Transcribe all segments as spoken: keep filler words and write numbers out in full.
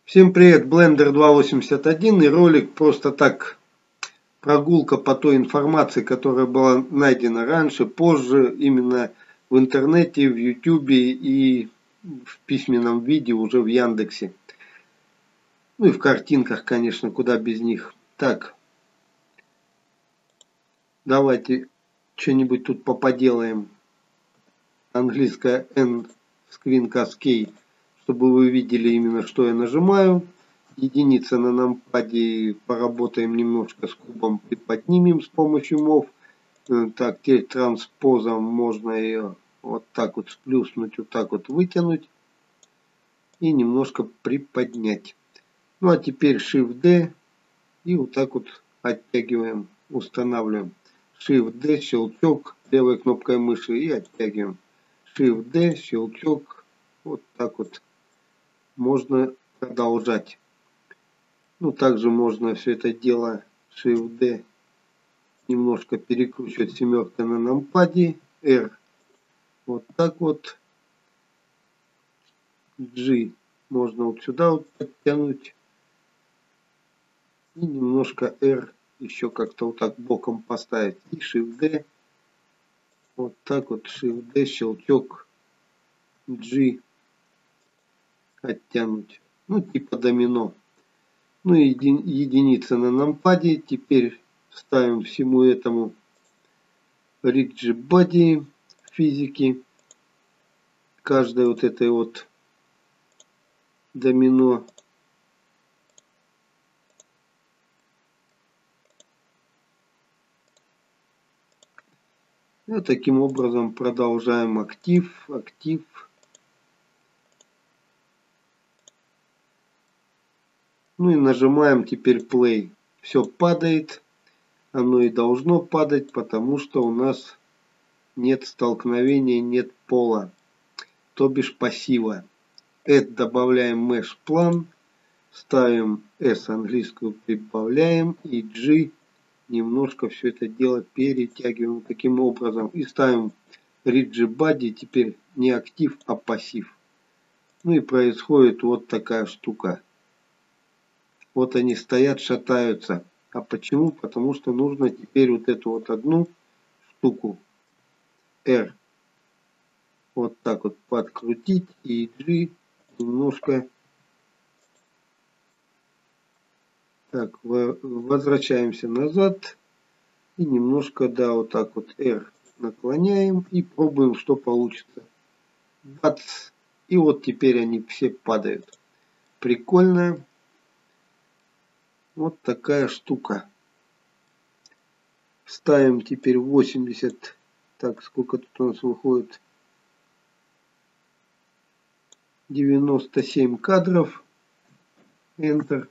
Всем привет, Blender два восемьдесят один и ролик просто так, прогулка по той информации, которая была найдена раньше, позже, именно в интернете, в ютубе и в письменном виде уже в Яндексе. Ну и в картинках, конечно, куда без них. Так, давайте что-нибудь тут поподелаем. Английская N Screen Cascade, чтобы вы видели именно, что я нажимаю. Единица на нампаде, поработаем немножко с кубом, приподнимем с помощью мов. Так, теперь транспозом можно ее вот так вот сплюснуть, вот так вот вытянуть и немножко приподнять. Ну а теперь Shift-D и вот так вот оттягиваем, устанавливаем. Shift-D, щелчок, левой кнопкой мыши и оттягиваем. Shift-D, щелчок, вот так вот можно продолжать. Ну, также можно все это дело Shift-D немножко перекручивать семеркой на нампаде. R вот так вот. G можно вот сюда вот подтянуть. И немножко R еще как-то вот так боком поставить. И Shift-D. Вот так вот Shift-D, щелчок. G оттянуть. Ну, типа домино. Ну и еди, единица на нампаде. Теперь ставим всему этому Rigid Body физики. Каждой вот этой вот домино. И таким образом продолжаем актив, актив. Ну и нажимаем теперь play. Все падает. Оно и должно падать, потому что у нас нет столкновения, нет пола. То бишь пассива. Add добавляем mesh план. Ставим S английскую, прибавляем. И G немножко все это дело перетягиваем таким образом. И ставим Rigid Body. Теперь не актив, а пассив. Ну и происходит вот такая штука. Вот они стоят, шатаются. А почему? Потому что нужно теперь вот эту вот одну штуку R вот так вот подкрутить и G немножко. Так, возвращаемся назад и немножко, да, вот так вот R наклоняем и пробуем, что получится. Бац! И вот теперь они все падают. Прикольно. Вот такая штука. Ставим теперь восемьдесят. Так, сколько тут у нас выходит? девяносто семь кадров. Enter.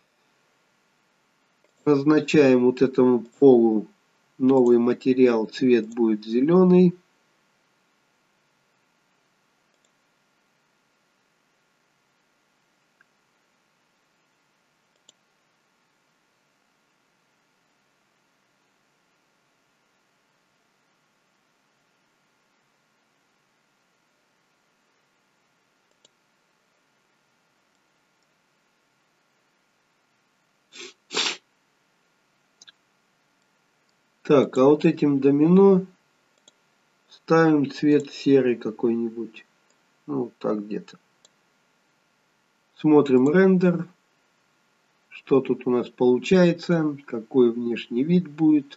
Назначаем вот этому полу новый материал. Цвет будет зеленый. Так, а вот этим домино ставим цвет серый какой-нибудь. Ну, вот так где-то. Смотрим рендер. Что тут у нас получается. Какой внешний вид будет.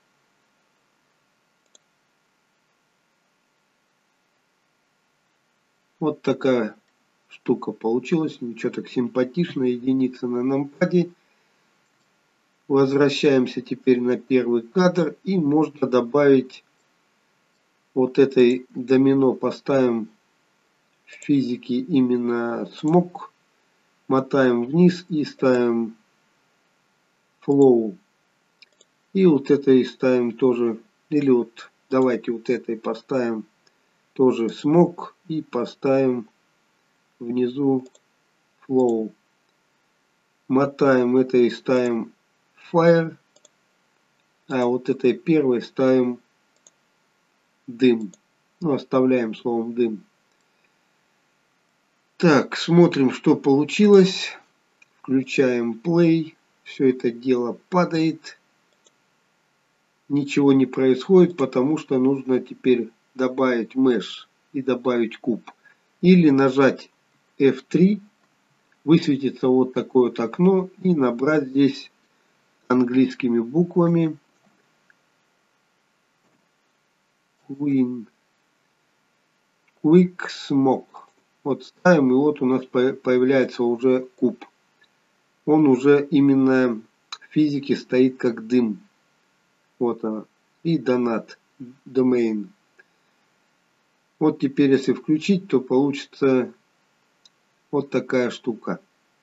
Вот такая штука получилась. Ничего так симпатично. Единица на нампаде. Возвращаемся теперь на первый кадр. И можно добавить вот этой домино. Поставим в физике именно смог. Мотаем вниз и ставим flow. И вот этой ставим тоже. Или вот давайте вот этой поставим тоже смог. И поставим внизу flow. Мотаем это и ставим fire. А вот этой первой ставим дым. Ну, оставляем словом дым. Так, смотрим, что получилось. Включаем play. Все это дело падает. Ничего не происходит, потому что нужно теперь добавить mesh и добавить куб. Или нажать эф три. Высветится вот такое вот окно. И набрать здесь английскими буквами Queen Quick Smoke. Вот ставим, и вот у нас появляется уже куб. Он уже именно в физике стоит как дым. Вот он. И донат. Domain. Вот теперь, если включить, то получится вот такая штука.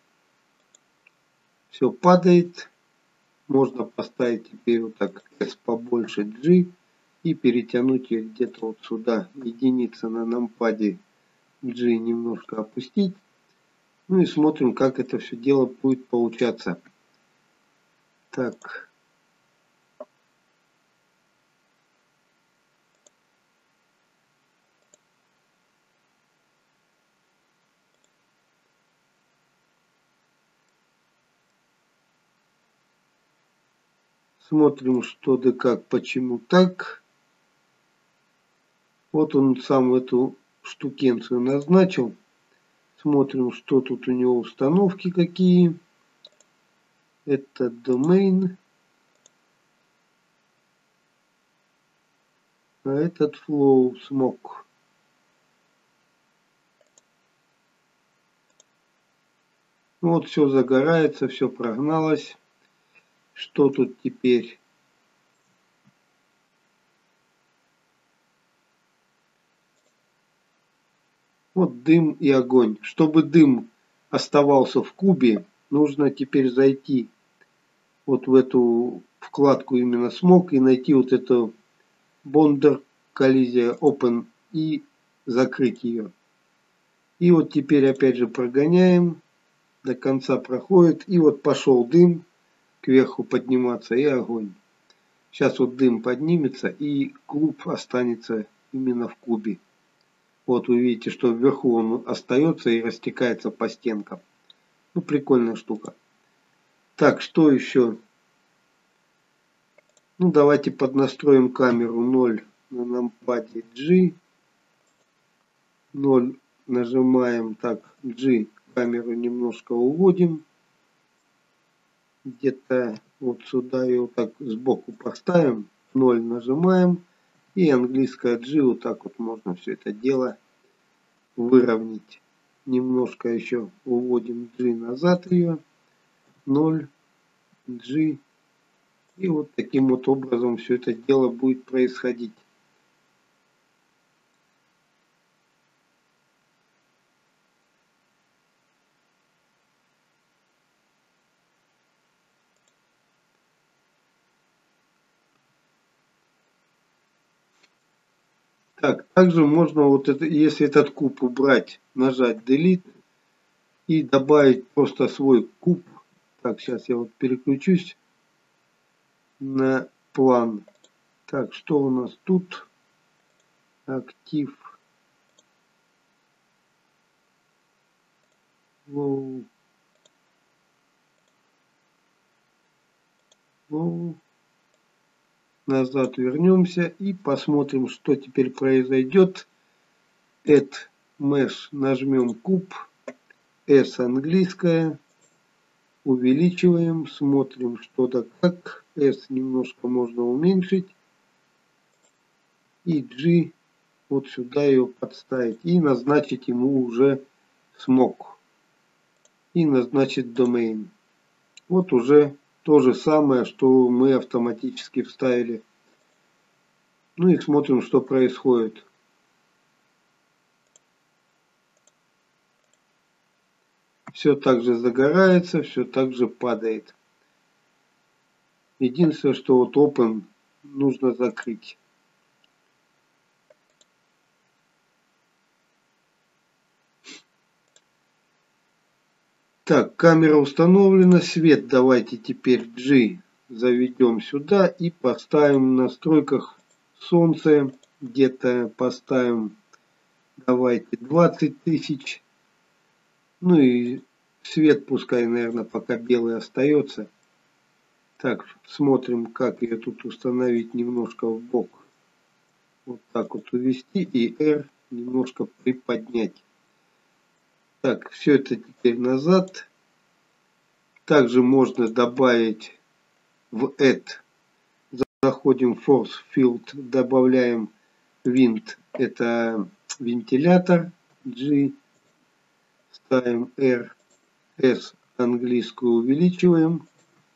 Все падает. Можно поставить теперь вот так S побольше G. И перетянуть ее где-то вот сюда. Единица на нампаде G немножко опустить. Ну и смотрим, как это все дело будет получаться. Так. Смотрим, что да как, почему так. Вот он сам эту штукенцию назначил. Смотрим, что тут у него установки какие. Это domain. А этот flow smoke. Вот все загорается, все прогналось. Что тут теперь? Вот дым и огонь. Чтобы дым оставался в кубе, нужно теперь зайти вот в эту вкладку именно Smoke и найти вот эту Bonder коллизия Open и закрыть ее. И вот теперь опять же прогоняем. До конца проходит. И вот пошел дым кверху подниматься и огонь. Сейчас вот дым поднимется и клуб останется именно в кубе. Вот вы видите, что вверху он остается и растекается по стенкам. Ну, прикольная штука. Так, что еще? Ну, давайте поднастроим камеру ноль на нампаде G. ноль нажимаем, так, G, камеру немножко уводим. Где-то вот сюда ее вот так сбоку поставим. ноль нажимаем. И английская G, вот так вот можно все это дело выровнять. Немножко еще уводим G назад ее. ноль, G. И вот таким вот образом все это дело будет происходить. Так, также можно вот это, если этот куб убрать, нажать Delete и добавить просто свой куб. Так, сейчас я вот переключусь на план. Так, что у нас тут? Актив. Воу. Воу. Назад вернемся и посмотрим, что теперь произойдет. Add Mesh. Нажмем куб. S английская. Увеличиваем. Смотрим, что да как. S немножко можно уменьшить. И G вот сюда ее подставить. И назначить ему уже Smoke. И назначить Domain. Вот уже то же самое, что мы автоматически вставили. Ну и смотрим, что происходит. Все так же загорается, все так же падает. Единственное, что вот Open нужно закрыть. Так, камера установлена. Свет давайте теперь G заведем сюда и поставим в настройках солнце. Где-то поставим, давайте, двадцать тысяч. Ну и цвет пускай, наверное, пока белый остается. Так, смотрим, как ее тут установить немножко в бок. Вот так вот увести и R немножко приподнять. Так, все это теперь назад. Также можно добавить в Add. Заходим в Force Field, добавляем Wind. Это вентилятор. G. Ставим R. S английскую увеличиваем.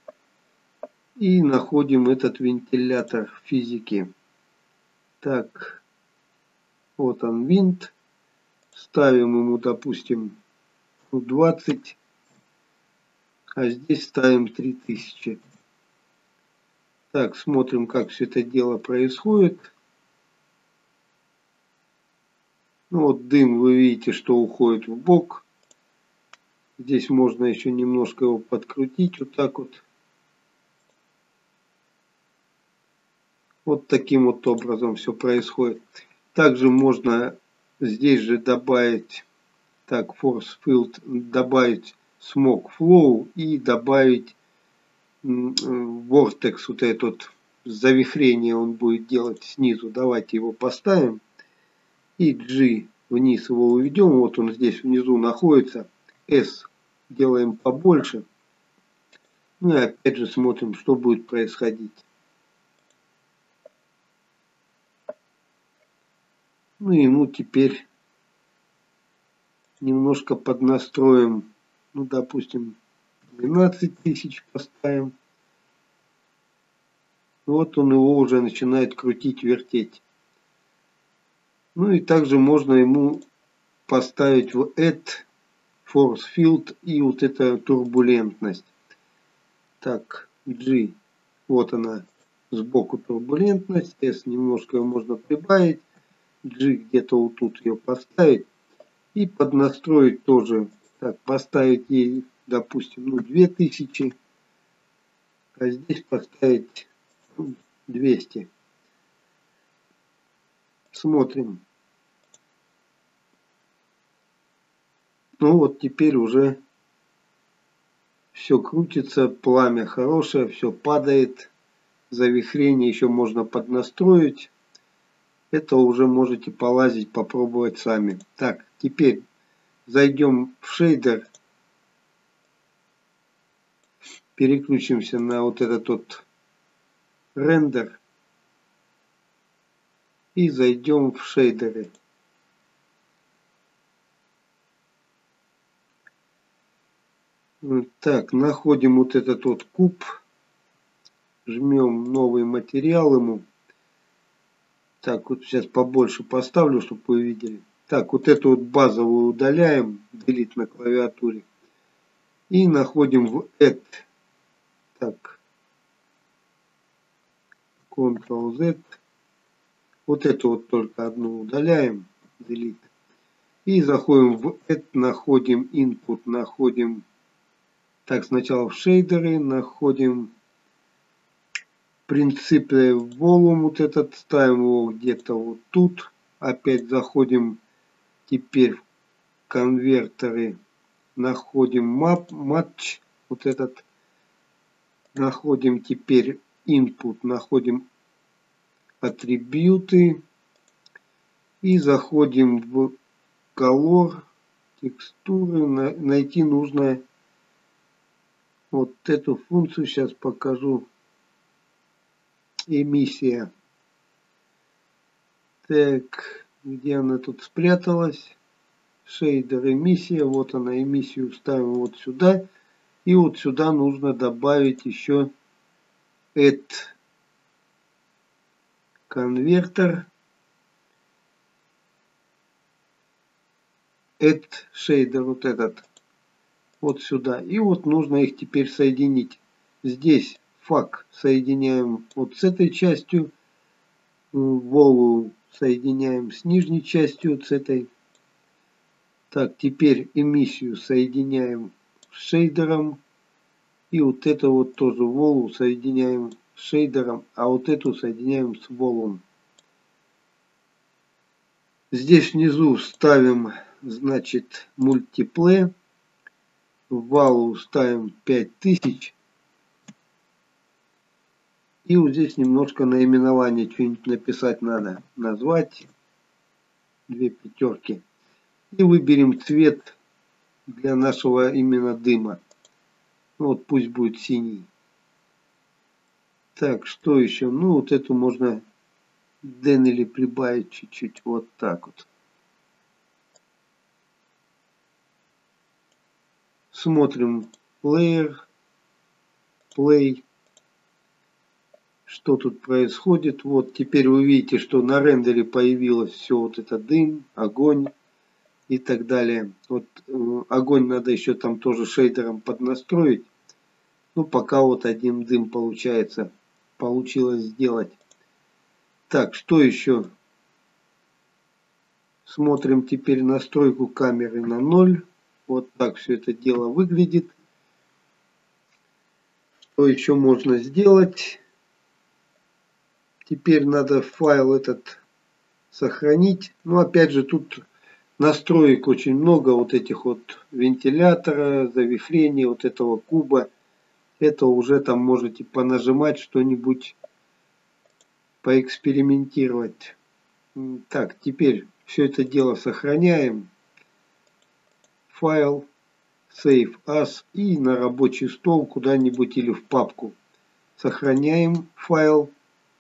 И находим этот вентилятор физики. Так. Вот он, Wind. Ставим ему, допустим, двадцать. А здесь ставим три тысячи. Так, смотрим, как все это дело происходит. Ну вот дым, вы видите, что уходит в бок. Здесь можно еще немножко его подкрутить. Вот так вот. Вот таким вот образом все происходит. Также можно здесь же добавить, так, Force Field, добавить Smoke Flow и добавить Vortex, вот этот завихрение он будет делать снизу. Давайте его поставим. И G вниз его уведем. Вот он здесь внизу находится. S делаем побольше. Ну и опять же смотрим, что будет происходить. Ну и ему теперь немножко поднастроим. Ну, допустим, двенадцать тысяч поставим. Вот он его уже начинает крутить, вертеть. Ну и также можно ему поставить в Add Force Field и вот эта турбулентность. Так, G. Вот она сбоку турбулентность. S немножко ее можно прибавить. G где-то вот тут ее поставить. И поднастроить тоже. Так, поставить ей, допустим, ну, две тысячи. А здесь поставить ну, двести. Смотрим. Ну вот теперь уже все крутится, пламя хорошее, все падает. Завихрение еще можно поднастроить. Это уже можете полазить, попробовать сами. Так, теперь зайдем в шейдер. Переключимся на вот этот вот рендер. И зайдем в шейдеры. Так, находим вот этот вот куб. Жмем новый материал ему. Так, вот сейчас побольше поставлю, чтобы вы видели. Так, вот эту вот базовую удаляем. Delete на клавиатуре. И находим в Add. Так. контрол зет. Вот эту вот только одну удаляем. Delete. И заходим в Add. Находим Input. Находим. Так, сначала в шейдеры. Находим принципе волум. Вот этот. Ставим его где-то вот тут. Опять заходим теперь в конвертеры. Находим map, match, вот этот, находим теперь input, находим атрибуты и заходим в color, текстуры, на, найти нужно вот эту функцию, сейчас покажу, эмиссия. Так, где она тут спряталась? Шейдер эмиссия, вот она, эмиссию ставим вот сюда. И вот сюда нужно добавить еще add конвертер, add shader, вот этот, вот сюда. И вот нужно их теперь соединить. Здесь фак соединяем вот с этой частью, волу соединяем с нижней частью, вот с этой. Так, теперь эмиссию соединяем с шейдером. И вот это вот тоже волу соединяем с шейдером, а вот эту соединяем с волом. Здесь внизу ставим, значит, мультиплей. В валу ставим пять тысяч. И вот здесь немножко наименование что-нибудь написать надо. Назвать. Две пятерки. И выберем цвет для нашего именно дыма. Вот пусть будет синий. Так, что еще? Ну, вот эту можно денели прибавить чуть-чуть. Вот так вот. Смотрим Layer, Play. Что тут происходит? Вот теперь вы видите, что на рендере появилось все вот это дым, огонь и так далее. Вот э, огонь надо еще там тоже шейдером поднастроить. Ну, пока вот один дым получается, получилось сделать. Так, что еще? Смотрим теперь настройку камеры на ноль. Вот так все это дело выглядит. Что еще можно сделать? Теперь надо файл этот сохранить. Но опять же тут настроек очень много. Вот этих вот вентилятора, завихрения, вот этого куба. Это уже там можете понажимать что-нибудь, поэкспериментировать. Так, теперь все это дело сохраняем. Файл, Save As и на рабочий стол куда-нибудь или в папку. Сохраняем файл.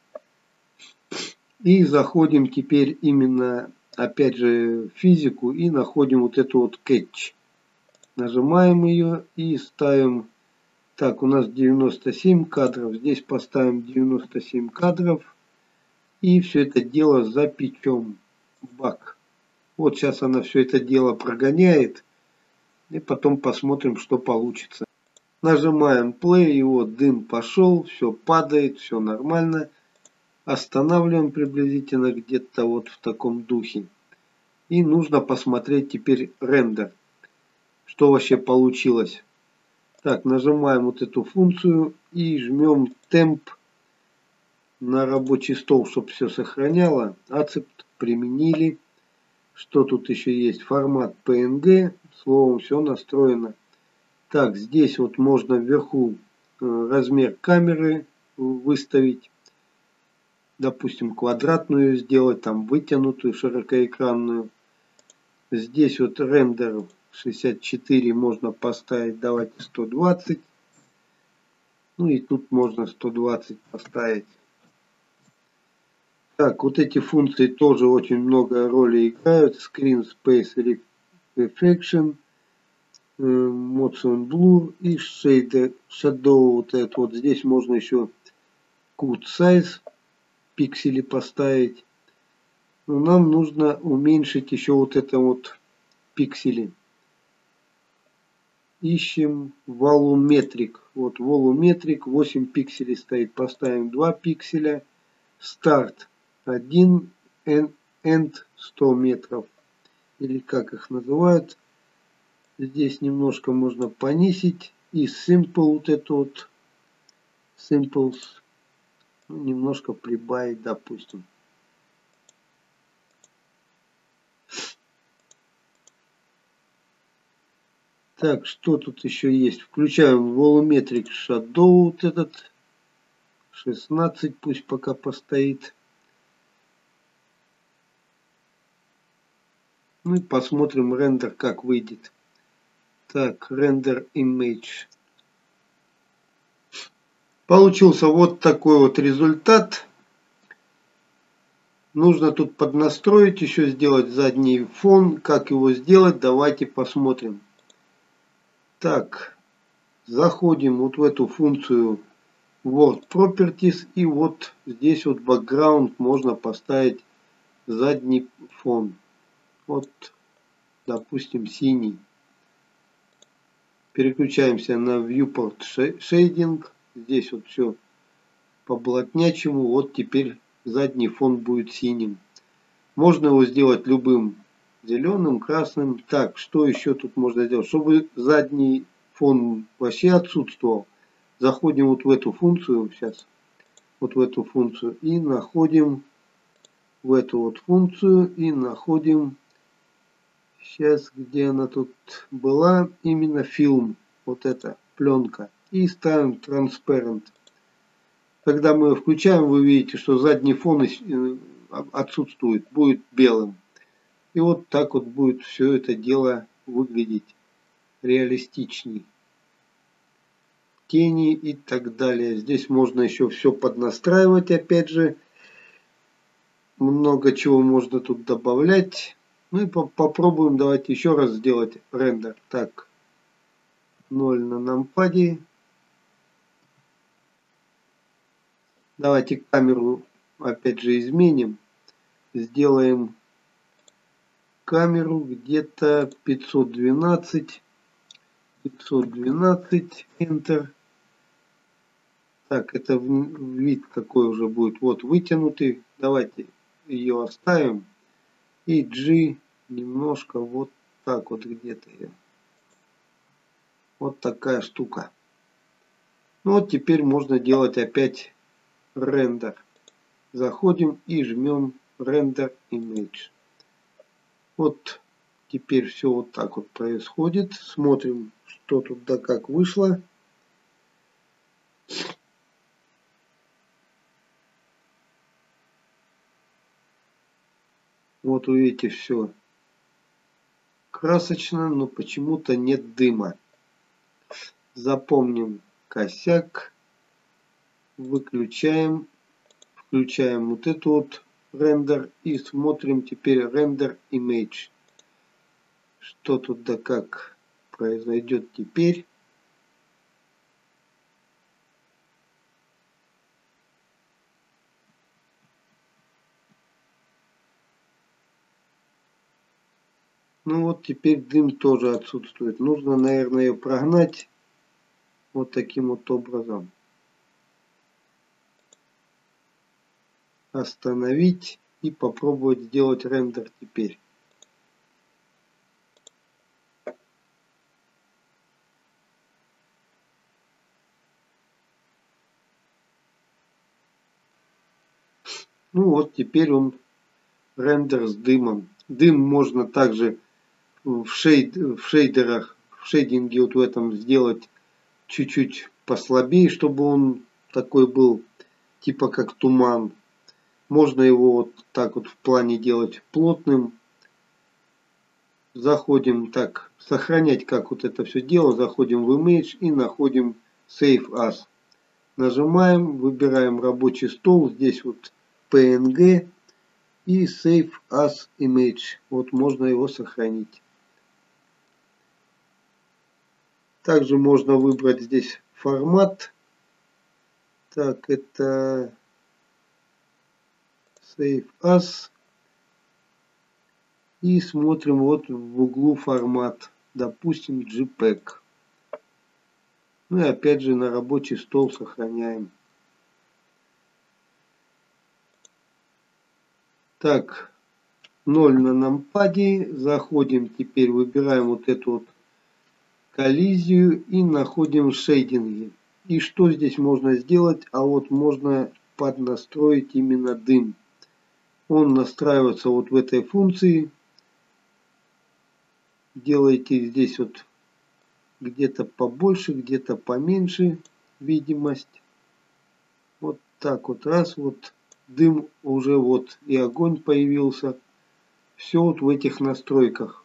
И заходим теперь именно, опять же, в физику и находим вот эту вот catch. Нажимаем ее и ставим. Так, у нас девяносто семь кадров. Здесь поставим девяносто семь кадров. И все это дело запечем в бак. Вот сейчас она все это дело прогоняет. И потом посмотрим, что получится. Нажимаем play. И вот дым пошел. Все падает. Все нормально. Останавливаем приблизительно где-то вот в таком духе. И нужно посмотреть теперь рендер. Что вообще получилось. Так, нажимаем вот эту функцию и жмем темп на рабочий стол, чтобы все сохраняло. Accept применили. Что тут еще есть? Формат пи эн джи. Словом, все настроено. Так, здесь вот можно вверху размер камеры выставить. Допустим, квадратную сделать, там вытянутую, широкоэкранную. Здесь вот рендер шестьдесят четыре можно поставить, давайте сто двадцать. Ну и тут можно сто двадцать поставить. Так, вот эти функции тоже очень много роли играют. Screen Space Reflection, Motion Blur и Shader, Shadow. Вот это вот здесь можно еще Cut Size пиксели поставить. Но нам нужно уменьшить еще вот это вот пиксели. Ищем Volumetric. Вот Volumetric восемь пикселей стоит. Поставим два пикселя. Start один. End сто метров. Или как их называют. Здесь немножко можно понизить. И Simple вот это вот. Simples. Ну, немножко прибавить, допустим. Так, что тут еще есть? Включаем Volumetric Shadow, вот этот. шестнадцать пусть пока постоит. Ну и посмотрим рендер, как выйдет. Так, Render Image. Получился вот такой вот результат. Нужно тут поднастроить, еще сделать задний фон. Как его сделать, давайте посмотрим. Так, заходим вот в эту функцию World Properties. И вот здесь вот background можно поставить задний фон. Вот, допустим, синий. Переключаемся на Viewport Shading. Здесь вот все по блатнячему. Вот теперь задний фон будет синим. Можно его сделать любым. Зеленым, красным. Так, что еще тут можно сделать? Чтобы задний фон вообще отсутствовал. Заходим вот в эту функцию. Сейчас. Вот в эту функцию. И находим в эту вот функцию. И находим Сейчас, где она тут была, именно фильм, вот эта пленка. И ставим Transparent. Когда мы включаем, вы видите, что задний фон отсутствует, будет белым. И вот так вот будет все это дело выглядеть реалистичней. Тени и так далее. Здесь можно еще все поднастраивать, опять же. Много чего можно тут добавлять. Ну и по попробуем, давайте еще раз сделать рендер. Так, ноль на нампаде. Давайте камеру опять же изменим. Сделаем камеру где-то пятьсот двенадцать. пятьсот двенадцать. Enter. Так, это вид какой уже будет. Вот вытянутый. Давайте ее оставим. И G немножко вот так вот где-то. Вот такая штука. Ну вот теперь можно делать опять рендер. Заходим и жмем Render Image. Вот теперь все вот так вот происходит. Смотрим, что тут да как вышло. Вот вы видите, все красочно, но почему-то нет дыма. Запомним косяк. Выключаем. Включаем вот эту вот рендер и смотрим теперь Render Image. Что тут да как произойдет теперь. Ну вот теперь дым тоже отсутствует. Нужно, наверное, ее прогнать вот таким вот образом. Остановить и попробовать сделать рендер теперь. Ну вот теперь он рендер с дымом. Дым можно также в, шейд, в шейдерах, в шейдинге вот в этом сделать чуть-чуть послабее, чтобы он такой был типа как туман. Можно его вот так вот в плане делать плотным. Заходим так, сохранять как вот это все дело. Заходим в Image и находим Save As. Нажимаем, выбираем рабочий стол. Здесь вот пи эн джи и Save As Image. Вот можно его сохранить. Также можно выбрать здесь формат. Так, это Save As. И смотрим вот в углу формат. Допустим, джей-пег. Ну и опять же на рабочий стол сохраняем. Так, ноль на нампаде. Заходим, теперь выбираем вот эту вот коллизию и находим шейдинги. И что здесь можно сделать? А вот можно поднастроить именно дым. Он настраивается вот в этой функции. Делаете здесь вот где-то побольше, где-то поменьше видимость. Вот так вот раз, вот дым уже вот и огонь появился. Все вот в этих настройках.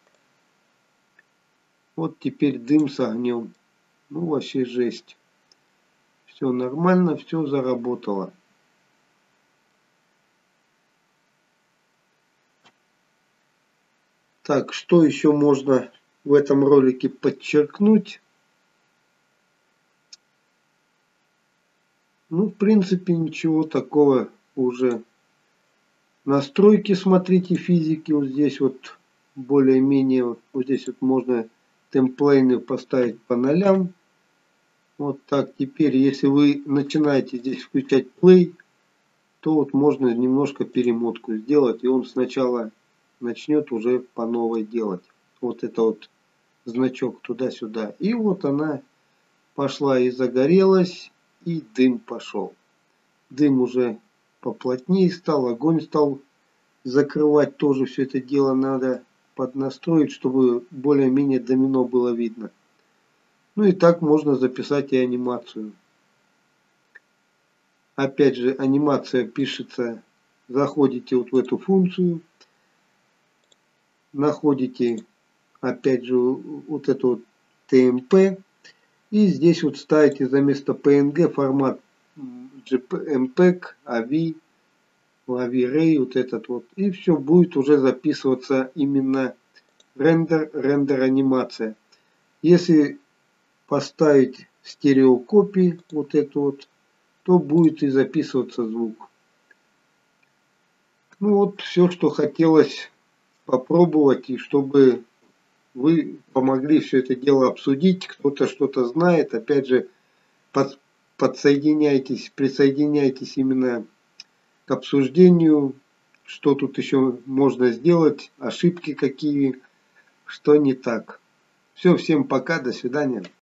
Вот теперь дым с огнем. Ну вообще жесть. Все нормально, все заработало. Так, что еще можно в этом ролике подчеркнуть? Ну, в принципе, ничего такого уже. Настройки, смотрите, физики. Вот здесь вот более-менее, вот, вот здесь вот можно темплейны поставить по нолям. Вот так. Теперь, если вы начинаете здесь включать play, то вот можно немножко перемотку сделать. И он сначала начнет уже по новой делать. Вот это вот значок туда-сюда. И вот она пошла и загорелась, и дым пошел. Дым уже поплотнее стал, огонь стал закрывать, тоже все это дело надо. поднастроить, чтобы более-менее домино было видно. Ну и так можно записать и анимацию. Опять же, анимация пишется, заходите вот в эту функцию, находите опять же вот эту вот тэ эм пэ, и здесь вот ставите за место пэ эн гэ формат джей эм пэг, эй ви, эй ви-Ray, вот этот вот, и все будет уже записываться именно рендер, рендер анимация. Если поставить стереокопии вот эту вот, то будет и записываться звук. Ну вот все, что хотелось попробовать, и чтобы вы помогли все это дело обсудить, кто-то что-то знает, опять же, под, подсоединяйтесь, присоединяйтесь именно к обсуждению, что тут еще можно сделать, ошибки какие, что не так. Все, всем пока, до свидания.